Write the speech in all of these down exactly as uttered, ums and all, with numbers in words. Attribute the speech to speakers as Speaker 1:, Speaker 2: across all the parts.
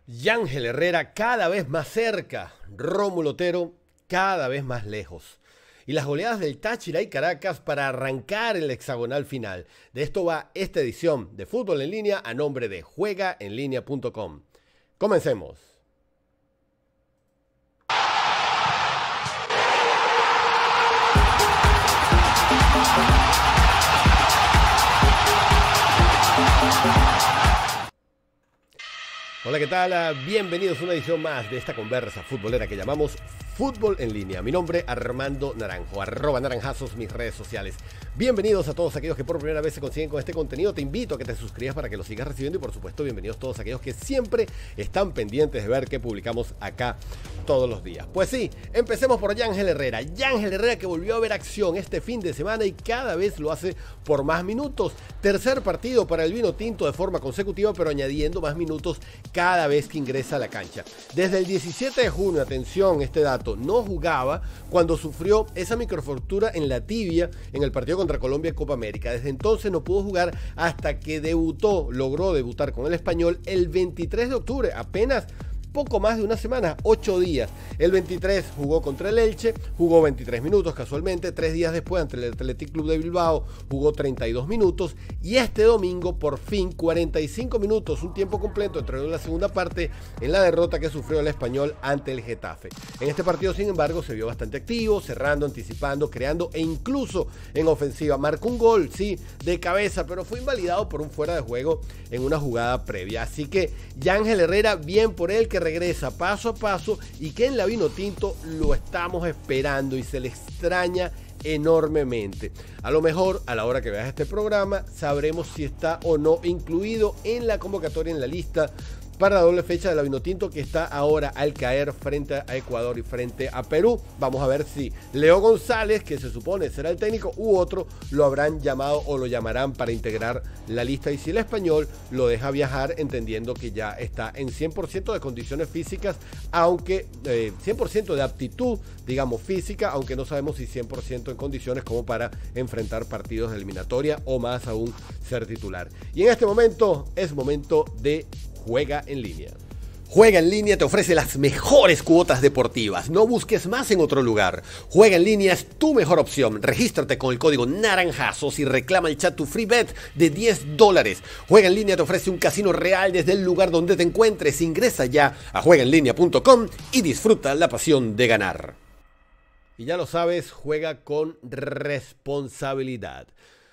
Speaker 1: Yángel Herrera cada vez más cerca, Rómulo Otero cada vez más lejos. Y las goleadas del Táchira y Caracas para arrancar el hexagonal final. De esto va esta edición de Fútbol en Línea a nombre de juega en línea punto com. Comencemos. Hola, ¿qué tal? Bienvenidos a una edición más de esta conversa futbolera que llamamos Fútbol en Línea. Mi nombre es Armando Naranjo, arroba naranjazos mis redes sociales. Bienvenidos a todos aquellos que por primera vez se consiguen con este contenido. Te invito a que te suscribas para que lo sigas recibiendo y por supuesto bienvenidos todos aquellos que siempre están pendientes de ver que publicamos acá todos los días. Pues sí, empecemos por Yángel Herrera. Yángel Herrera que volvió a ver acción este fin de semana y cada vez lo hace por más minutos. Tercer partido para el vino tinto de forma consecutiva, pero añadiendo más minutos cada vez que ingresa a la cancha. Desde el diecisiete de junio, atención, este dato, no jugaba cuando sufrió esa microfractura en la tibia en el partido contra Colombia en Copa América. Desde entonces no pudo jugar hasta que debutó, logró debutar con el Español el veintitrés de octubre, apenas poco más de una semana, ocho días. El veintitrés jugó contra el Elche, jugó veintitrés minutos casualmente. Tres días después ante el Athletic Club de Bilbao jugó treinta y dos minutos. Y este domingo por fin cuarenta y cinco minutos, un tiempo completo, entró en la segunda parte en la derrota que sufrió el Español ante el Getafe. En este partido, sin embargo, se vio bastante activo, cerrando, anticipando, creando e incluso en ofensiva. Marcó un gol, sí, de cabeza, pero fue invalidado por un fuera de juego en una jugada previa. Así que Yángel Herrera, bien por él, que regresa paso a paso y que en la vino tinto lo estamos esperando y se le extraña enormemente. A lo mejor a la hora que veas este programa sabremos si está o no incluido en la convocatoria, en la lista para la doble fecha de la Vinotinto que está ahora al caer frente a Ecuador y frente a Perú. Vamos a ver si Leo González, que se supone será el técnico, u otro lo habrán llamado o lo llamarán para integrar la lista, y si el Español lo deja viajar, entendiendo que ya está en cien por ciento de condiciones físicas, aunque eh, cien por ciento de aptitud, digamos, física, aunque no sabemos si cien por ciento en condiciones como para enfrentar partidos de eliminatoria o más aún ser titular. Y en este momento es momento de Juega en Línea. Juega en Línea te ofrece las mejores cuotas deportivas. No busques más en otro lugar. Juega en Línea es tu mejor opción. Regístrate con el código naranjazos y reclama el chat tu free bet de diez dólares. Juega en Línea te ofrece un casino real desde el lugar donde te encuentres. Ingresa ya a juega en línea punto com y disfruta la pasión de ganar. Y ya lo sabes, juega con responsabilidad.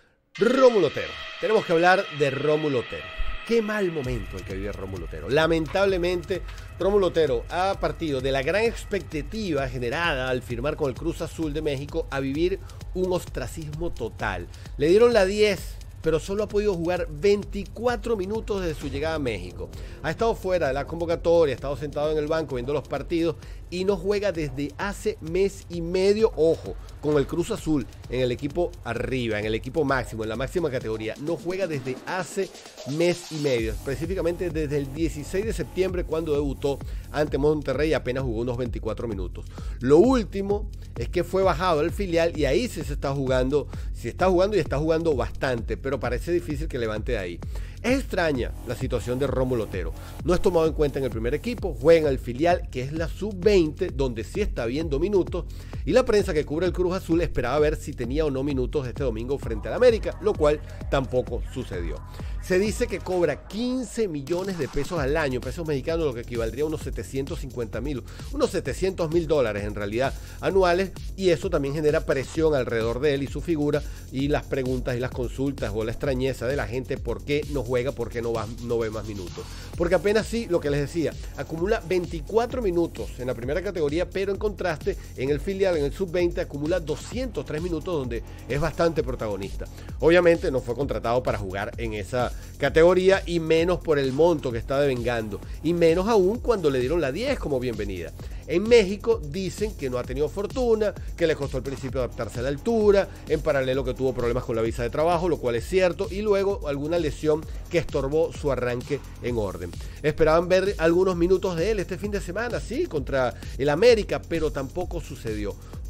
Speaker 1: Rómulo Otero. Tenemos que hablar de Rómulo Otero. Qué mal momento el que vive Rómulo Otero. Lamentablemente, Rómulo Otero ha partido de la gran expectativa generada al firmar con el Cruz Azul de México a vivir un ostracismo total. Le dieron la diez, pero solo ha podido jugar veinticuatro minutos desde su llegada a México. Ha estado fuera de la convocatoria, ha estado sentado en el banco viendo los partidos y no juega desde hace mes y medio, ojo, con el Cruz Azul, en el equipo arriba, en el equipo máximo, en la máxima categoría. No juega desde hace mes y medio, específicamente desde el dieciséis de septiembre, cuando debutó ante Monterrey y apenas jugó unos veinticuatro minutos. Lo último es que fue bajado al filial y ahí sí se está jugando, sí está jugando y está jugando bastante, pero parece difícil que levante de ahí. Es extraña la situación de Rómulo Otero. No es tomado en cuenta en el primer equipo, juega en el filial, que es la sub veinte, donde sí está viendo minutos, y la prensa que cubre el Cruz Azul esperaba ver si tenía o no minutos este domingo frente al América, lo cual tampoco sucedió. Se dice que cobra quince millones de pesos al año, pesos mexicanos, lo que equivaldría a unos setecientos cincuenta mil, unos setecientos mil dólares en realidad anuales, y eso también genera presión alrededor de él y su figura, y las preguntas y las consultas o la extrañeza de la gente: ¿por qué no juega? ¿Por qué no, va, no ve más minutos? Porque apenas sí, lo que les decía, acumula veinticuatro minutos en la primera categoría, pero en contraste en el filial, en el sub veinte, acumula doscientos tres minutos, donde es bastante protagonista. Obviamente no fue contratado para jugar en esa categoría, y menos por el monto que está devengando, y menos aún cuando le dieron la diez como bienvenida. En México dicen que no ha tenido fortuna, que le costó al principio adaptarse a la altura, en paralelo que tuvo problemas con la visa de trabajo, lo cual es cierto, y luego alguna lesión que estorbó su arranque en orden. Esperaban ver algunos minutos de él este fin de semana, sí, contra el América, pero tampoco sucedió.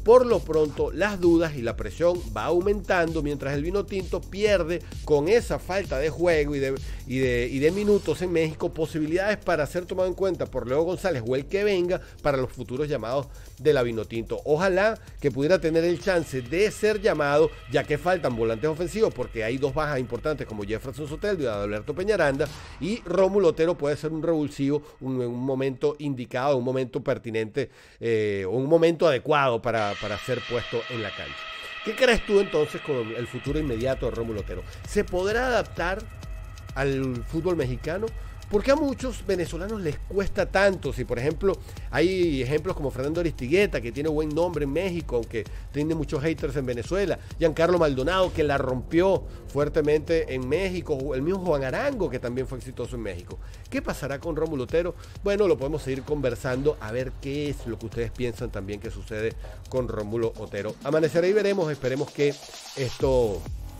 Speaker 1: Por lo pronto, las dudas y la presión va aumentando mientras el Vinotinto pierde con esa falta de juego y de, y de, y de minutos en México posibilidades para ser tomado en cuenta por Leo González o el que venga para los futuros llamados de la Vinotinto. Ojalá que pudiera tener el chance de ser llamado, ya que faltan volantes ofensivos, porque hay dos bajas importantes como Jefferson Soteldo y Adalberto Peñaranda, y Rómulo Otero puede ser un revulsivo un, un momento indicado, un momento pertinente eh, o un momento adecuado para, para ser puesto en la cancha. ¿Qué crees tú entonces con el futuro inmediato de Rómulo Otero? ¿Se podrá adaptar al fútbol mexicano? ¿Por qué a muchos venezolanos les cuesta tanto? Si, por ejemplo, hay ejemplos como Fernando Aristigueta, que tiene buen nombre en México, aunque tiene muchos haters en Venezuela. Giancarlo Maldonado, que la rompió fuertemente en México. El mismo Juan Arango, que también fue exitoso en México. ¿Qué pasará con Rómulo Otero? Bueno, lo podemos seguir conversando a ver qué es lo que ustedes piensan también que sucede con Rómulo Otero. Amanecerá y veremos. Esperemos que esto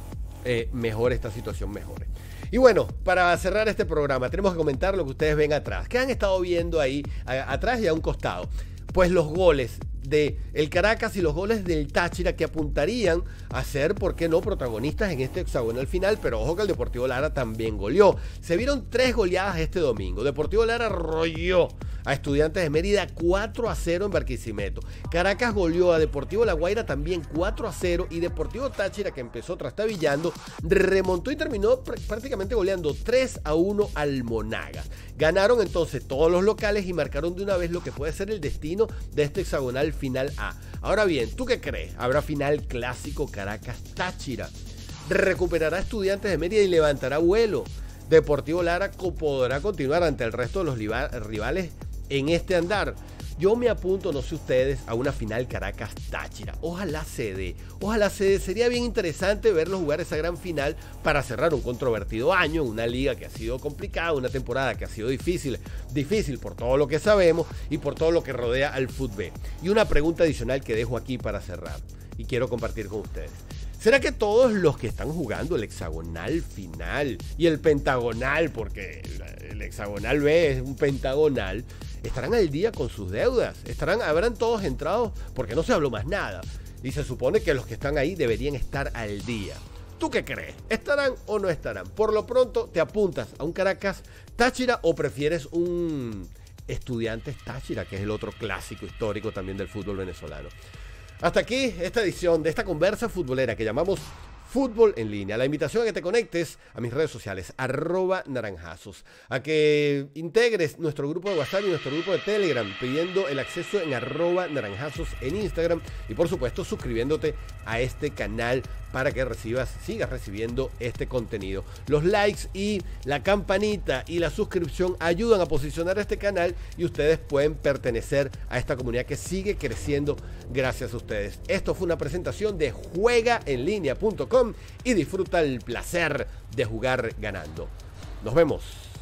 Speaker 1: eh, mejore, esta situación mejore. Y bueno, para cerrar este programa tenemos que comentar lo que ustedes ven atrás. ¿Qué han estado viendo ahí a, atrás y a un costado? Pues los goles de el Caracas y los goles del Táchira, que apuntarían a ser, ¿por qué no?, protagonistas en este hexagonal final. Pero ojo que el Deportivo Lara también goleó. Se vieron tres goleadas este domingo. Deportivo Lara arrolló a Estudiantes de Mérida cuatro a cero en Barquisimeto. Caracas goleó a Deportivo La Guaira también cuatro a cero, y Deportivo Táchira, que empezó trastabillando, remontó y terminó pr prácticamente goleando tres a uno al Monagas. Ganaron entonces todos los locales y marcaron de una vez lo que puede ser el destino de este hexagonal final A. Ahora bien, ¿tú qué crees? ¿Habrá final clásico Caracas-Táchira? ¿Recuperará Estudiantes de Mérida y levantará vuelo? ¿Deportivo Lara podrá continuar ante el resto de los rivales en este andar? Yo me apunto, no sé ustedes, a una final Caracas-Táchira. Ojalá se dé, ojalá se dé. Sería bien interesante verlos jugar esa gran final para cerrar un controvertido año, una liga que ha sido complicada, una temporada que ha sido difícil, difícil por todo lo que sabemos y por todo lo que rodea al fútbol. Y una pregunta adicional que dejo aquí para cerrar y quiero compartir con ustedes. ¿Será que todos los que están jugando el hexagonal final y el pentagonal, porque el hexagonal B es un pentagonal, estarán al día con sus deudas? ¿Estarán, habrán todos entrado? Porque no se habló más nada. Y se supone que los que están ahí deberían estar al día. ¿Tú qué crees? ¿Estarán o no estarán? Por lo pronto, ¿te apuntas a un Caracas Táchira o prefieres un Estudiantes Táchira, que es el otro clásico histórico también del fútbol venezolano? Hasta aquí esta edición de esta conversa futbolera que llamamos Fútbol en Línea. La invitación a que te conectes a mis redes sociales, arroba naranjazos, a que integres nuestro grupo de WhatsApp y nuestro grupo de Telegram, pidiendo el acceso en arroba naranjazos en Instagram, y por supuesto suscribiéndote a este canal para que recibas, sigas recibiendo este contenido. Los likes y la campanita y la suscripción ayudan a posicionar este canal y ustedes pueden pertenecer a esta comunidad que sigue creciendo gracias a ustedes. Esto fue una presentación de juega en línea punto com y disfruta el placer de jugar ganando. Nos vemos.